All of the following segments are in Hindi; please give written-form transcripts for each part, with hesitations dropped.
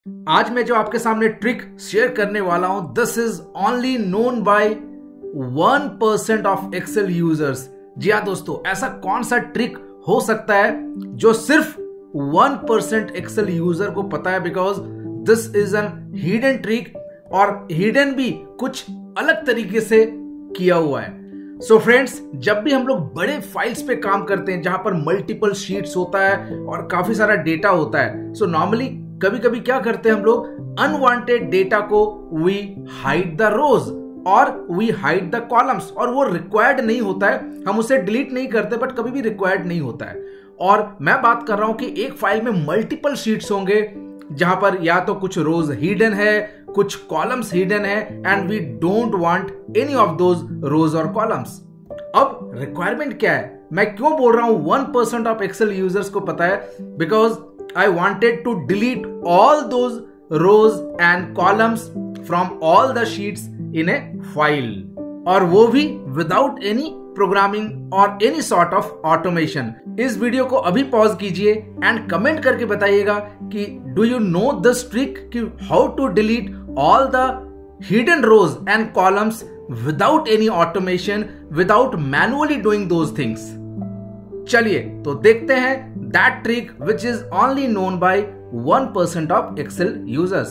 आज मैं जो आपके सामने ट्रिक शेयर करने वाला हूं, this is only known by 1% of Excel users. जी हाँ दोस्तों, ऐसा कौन सा ट्रिक हो सकता है जो सिर्फ 1% एक्सेल यूजर को पता है? Because this is an hidden trick, और हिडन भी कुछ अलग तरीके से किया हुआ है। सो फ्रेंड्स, जब भी हम लोग बड़े फाइल्स पे काम करते हैं जहां पर मल्टीपल शीट्स होता है और काफी सारा डेटा होता है, सो नॉर्मली कभी कभी क्या करते हैं हम लोग, अनवांटेड डेटा को वी हाइड द रोज और वी हाइड द कॉलम्स, और वो रिक्वायर्ड नहीं होता है, हम उसे डिलीट नहीं करते, बट कभी भी रिक्वायर्ड नहीं होता है। और मैं बात कर रहा हूं कि एक फाइल में मल्टीपल शीट्स होंगे जहां पर या तो कुछ रोज हिडन है, कुछ कॉलम्स हिडन है, and we don't want any of those rows और कॉलम्स। अब रिक्वायरमेंट क्या है? मैं क्यों बोल रहा हूं 1% ऑफ एक्सेल यूजर्स को पता है? Because I wanted to delete all those rows and columns from all the sheets in a file, और वो भी without any programming or any sort of automation। इस वीडियो को अभी पॉज कीजिए एंड कमेंट करके बताइएगा कि do you know this trick कि how to delete all the hidden rows and columns without any automation, without manually doing those things। चलिए तो देखते हैं that trick which is only known by 1% of Excel users।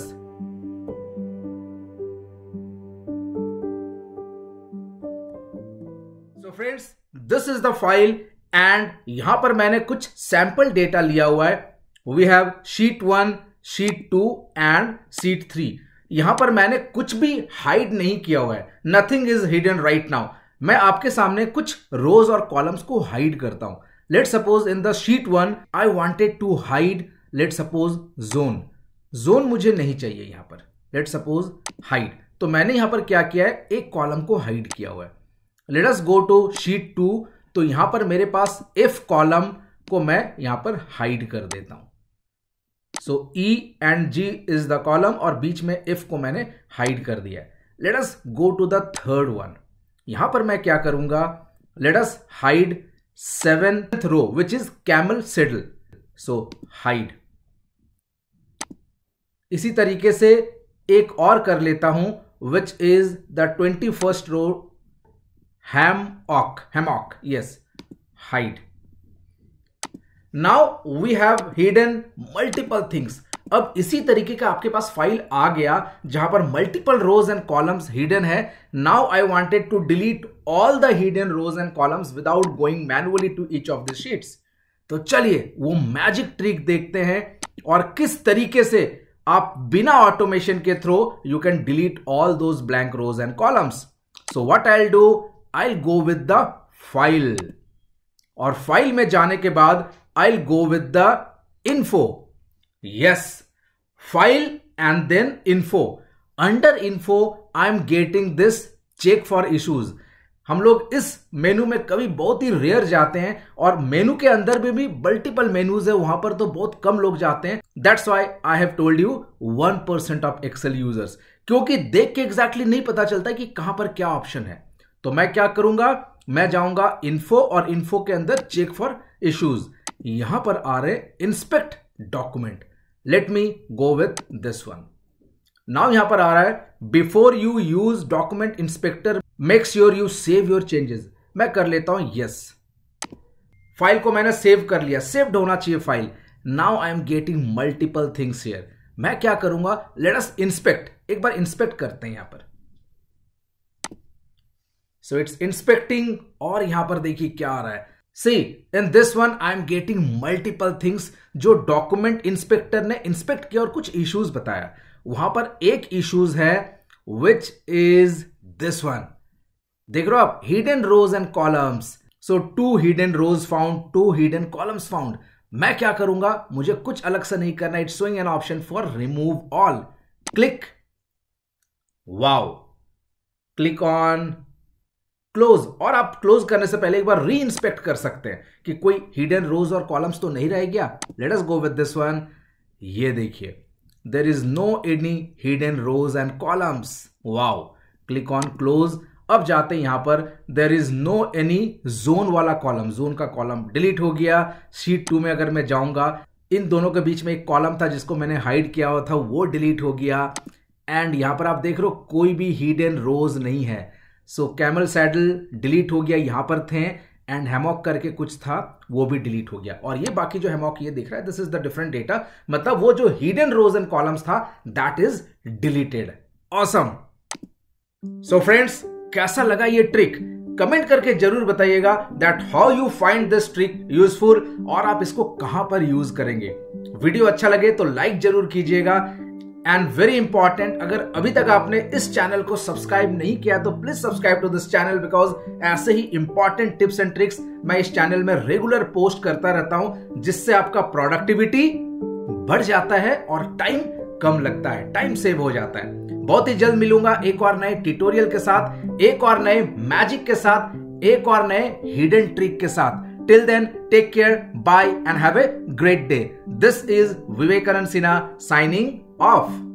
So friends, this is the file and यहां पर मैंने कुछ सैंपल डेटा लिया हुआ है। We have sheet 1, sheet 2 and sheet 3। यहां पर मैंने कुछ भी हाइड नहीं किया हुआ है, nothing is hidden right now. मैं आपके सामने कुछ रोज और कॉलम्स को हाइड करता हूं। Let's suppose in the sheet 1 I wanted to hide, let's suppose zone। zone मुझे नहीं चाहिए यहां पर, let's suppose hide। तो मैंने यहां पर क्या किया है, एक कॉलम को हाइड किया हुआ है। Let us go to sheet 2। तो यहां पर मेरे पास if कॉलम को मैं यहां पर हाइड कर देता हूं। So E and G is the column, और बीच में if को मैंने हाइड कर दिया है। Let us go to the third one। यहां पर मैं क्या करूंगा, let us hide 7th row which is camel saddle, so hide। इसी तरीके से एक और कर लेता हूं which is the 21st row hammock, yes, hide। now we have hidden multiple things। अब इसी तरीके का आपके पास फाइल आ गया जहां पर multiple rows and columns hidden है। Now I wanted to delete all the hidden rows and columns without going manually to each of the sheets. तो चलिए वो मैजिक ट्रिक देखते हैं और किस तरीके से आप बिना ऑटोमेशन के through you can delete all those blank rows and columns. So what I will do, I will go with the file, और फाइल में जाने के बाद I will go with the info. Yes, file and then info। Under info I am getting this check for issues। हम लोग इस मेनू में कभी बहुत ही रेयर जाते हैं, और मेनू के अंदर भी मल्टीपल मेनूज है, वहां पर तो बहुत कम लोग जाते हैं। That's why I have told you 1% of Excel users, क्योंकि देख के एग्जैक्टली नहीं पता चलता कि कहां पर क्या ऑप्शन है। तो मैं क्या करूंगा, मैं जाऊंगा इन्फो, और इन्फो के अंदर चेक फॉर इश्यूज। यहां पर आ रहे inspect document. Let me go with this one। Now यहां पर आ रहा है before you use document inspector make sure you save your changes। मैं कर लेता हूं yes। फाइल को मैंने सेव कर लिया, सेव्ड होना चाहिए file. Now I am getting multiple things here। मैं क्या करूंगा, let us inspect। एक बार इंस्पेक्ट करते हैं यहां पर। So it's inspecting, और यहां पर देखिए क्या आ रहा है। See, in this one I am getting multiple things जो डॉक्यूमेंट इंस्पेक्टर ने इंस्पेक्ट किया और कुछ इश्यूज बताया। वहां पर एक इश्यूज है which is this one। देख रहे हो आप, hidden rows and columns। So 2 hidden rows found, 2 hidden columns found। मैं क्या करूंगा, मुझे कुछ अलग से नहीं करना। It's showing an option for remove all। Click, wow, click on close. और आप क्लोज करने से पहले एक बार री इंस्पेक्ट कर सकते हैं कि कोई हिडन रोज और कॉलम्स तो नहीं रह गया। Let us go with this one. ये देखिए, there is no any hidden rows and columns. Wow, click on close. अब जाते हैं यहां पर, there is no any zone वाला कॉलम, जोन का कॉलम डिलीट हो गया। शीट 2 में अगर मैं जाऊंगा इन दोनों के बीच में एक कॉलम था जिसको मैंने हाइड किया हुआ था, वो डिलीट हो गया। एंड यहां पर आप देख रहे हो कोई भी हिडन रोज नहीं है। सो कैमल सैडल डिलीट हो गया, यहां पर थे। एंड हैमॉक करके कुछ था, वो भी डिलीट हो गया। और ये बाकी जो हैमॉक ये दिख रहा है, this is the different data, मतलब वो जो हिडन रोज एंड कॉलम्स था that is deleted. Awesome. So friends, कैसा लगा ये ट्रिक? कमेंट करके जरूर बताइएगा that how you find this trick useful, और आप इसको कहां पर यूज करेंगे। वीडियो अच्छा लगे तो लाइक जरूर कीजिएगा। एंड वेरी इंपॉर्टेंट, अगर अभी तक आपने इस चैनल को सब्सक्राइब नहीं किया तो please subscribe to this channel, because ऐसे ही इंपॉर्टेंट टिप्स एंड ट्रिक्स मैं इस चैनल में रेगुलर पोस्ट करता रहता हूं, जिससे आपका प्रोडक्टिविटी बढ़ जाता है और टाइम कम लगता है, टाइम सेव हो जाता है। बहुत ही जल्द मिलूंगा एक और नए ट्यूटोरियल के साथ, एक और नए मैजिक के साथ, एक और नए हिडन ट्रिक के साथ। Till then, take care, bye and have a great day. This is Vivekanand Sinha signing off.